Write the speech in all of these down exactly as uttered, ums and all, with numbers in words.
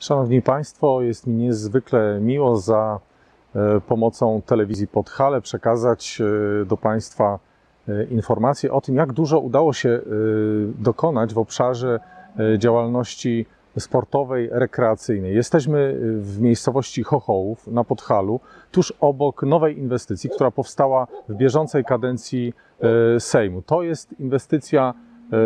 Szanowni Państwo, jest mi niezwykle miło za pomocą telewizji Podhale przekazać do Państwa informacje o tym, jak dużo udało się dokonać w obszarze działalności sportowej, rekreacyjnej. Jesteśmy w miejscowości Chochołów na Podhalu, tuż obok nowej inwestycji, która powstała w bieżącej kadencji Sejmu. To jest inwestycja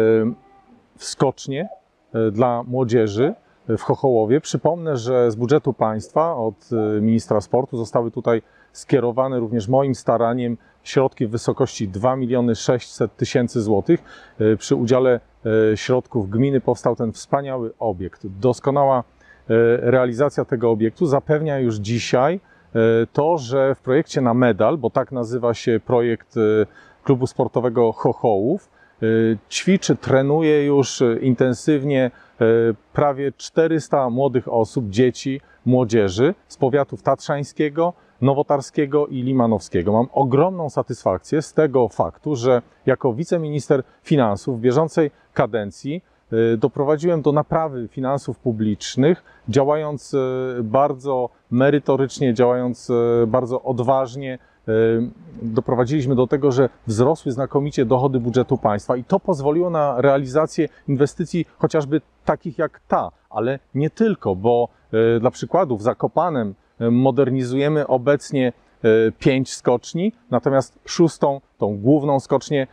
w skocznie dla młodzieży w Chochołowie. Przypomnę, że z budżetu państwa od ministra sportu zostały tutaj skierowane również moim staraniem środki w wysokości dwa miliony sześćset tysięcy złotych. Przy udziale środków gminy powstał ten wspaniały obiekt. Doskonała realizacja tego obiektu zapewnia już dzisiaj to, że w projekcie na medal, bo tak nazywa się projekt klubu sportowego Chochołów, ćwiczy, trenuje już intensywnie prawie czterysta młodych osób, dzieci, młodzieży z powiatów tatrzańskiego, nowotarskiego i limanowskiego. Mam ogromną satysfakcję z tego faktu, że jako wiceminister finansów w bieżącej kadencji doprowadziłem do naprawy finansów publicznych, działając bardzo merytorycznie, działając bardzo odważnie. Doprowadziliśmy do tego, że wzrosły znakomicie dochody budżetu państwa i to pozwoliło na realizację inwestycji chociażby takich jak ta, ale nie tylko, bo dla przykładu w Zakopanem modernizujemy obecnie pięć skoczni, natomiast szóstą, tą główną skocznię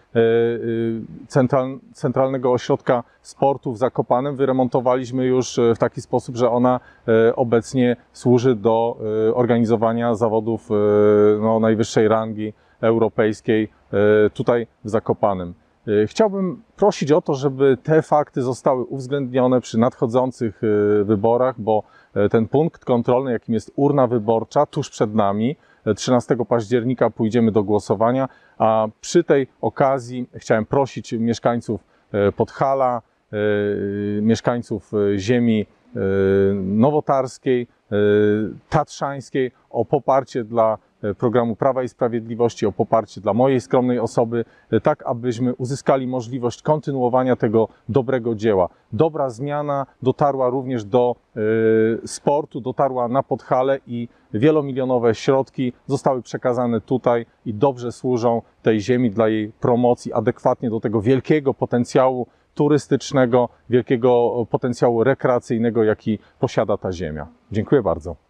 central, Centralnego Ośrodka Sportu w Zakopanem wyremontowaliśmy już w taki sposób, że ona obecnie służy do organizowania zawodów no, najwyższej rangi europejskiej tutaj w Zakopanem. Chciałbym prosić o to, żeby te fakty zostały uwzględnione przy nadchodzących wyborach, bo ten punkt kontrolny, jakim jest urna wyborcza, tuż przed nami. trzynastego października pójdziemy do głosowania, a przy tej okazji chciałem prosić mieszkańców Podhala, mieszkańców ziemi nowotarskiej, tatrzańskiej o poparcie dla programu Prawa i Sprawiedliwości, o poparcie dla mojej skromnej osoby, tak abyśmy uzyskali możliwość kontynuowania tego dobrego dzieła. Dobra zmiana dotarła również do y, sportu, dotarła na Podhale i wielomilionowe środki zostały przekazane tutaj i dobrze służą tej ziemi dla jej promocji, adekwatnie do tego wielkiego potencjału turystycznego, wielkiego potencjału rekreacyjnego, jaki posiada ta ziemia. Dziękuję bardzo.